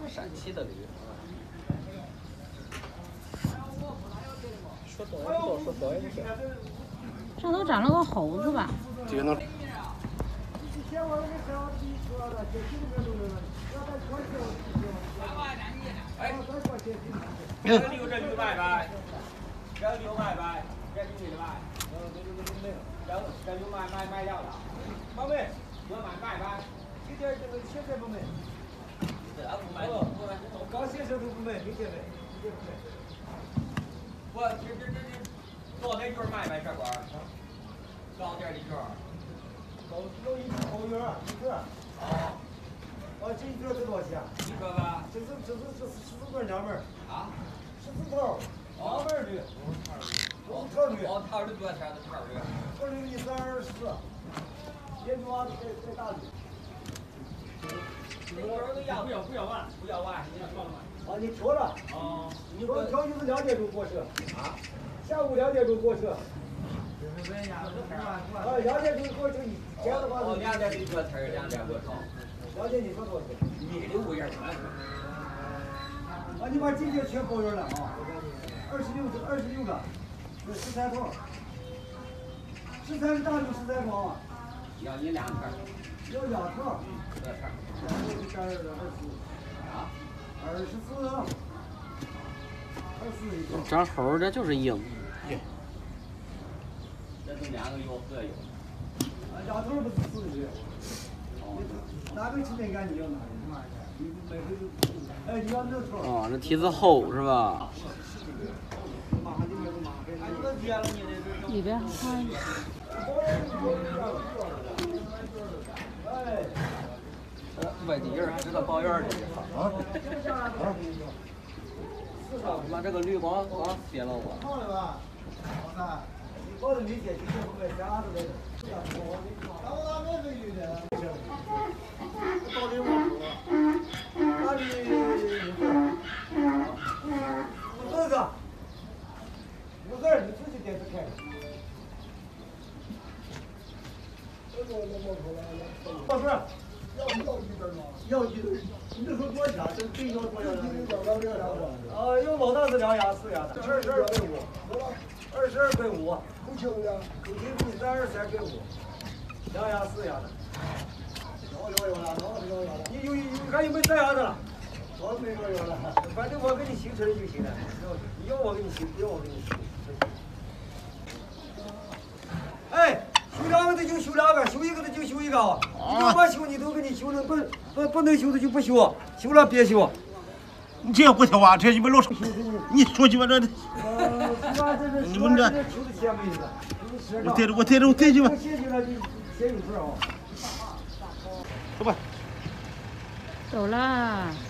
陕西的驴。说多也不多，说少也不少。 上头长了个猴子吧？ 这个能。 哎，这个牛这驴卖呗，这个牛卖呗，这女的卖，这牛卖了了，没卖，我卖呗，现在不卖，这不卖，刚先生都不卖，明天卖，我这多那卷卖呗，这块儿，高点的卷儿，高一卷儿，一卷儿，哦。这一个多少钱？你说吧，这14个两门啊，14套，2门驴，套驴，套驴多少钱？套驴一34，野猪啊，再大驴。这个都要不要完？不要完，你要说了吗？啊，你说了。哦。你说调就是2点钟过去啊？下午2点钟过去。2点钟过去，这样的话。2点钟过车，2点多少？2点你说多少钱？你的5元钱。啊，你把这些全包圆了啊！26个，13套，13是大驴13套啊。要你2套。要2套。多少？24。 长猴这就是硬。 这都2个有4个有。 2头不是4个月。哪个吃那干你要哪个？哎，你要那头。哦，这蹄子厚是吧？ 里边宽。 外地人还知道包圆儿的啊！妈，这个驴光憋了我。好的吧？好的。你包的没解决，不卖啥子来着？那我咋没驴呢？包的我那里5个，5个，你自己点子开。不是，要一根吗？要一根。你这说多少钱？这要多少钱？有老大是2牙4牙的，22块5，22块5。口径呢？口径比33块5，2牙4牙的。你还有没3牙的了？我没说有了，反正我给你行车就行了。要我给你行，不要我给你行。哎，修2个的就修2个，修1个的就修1个啊！你要不修你都给你修了，不能修的就不修，修了别修。 你这不修啊？这你们老师，你说鸡巴这，你们这，我带去吧。走吧。 走了。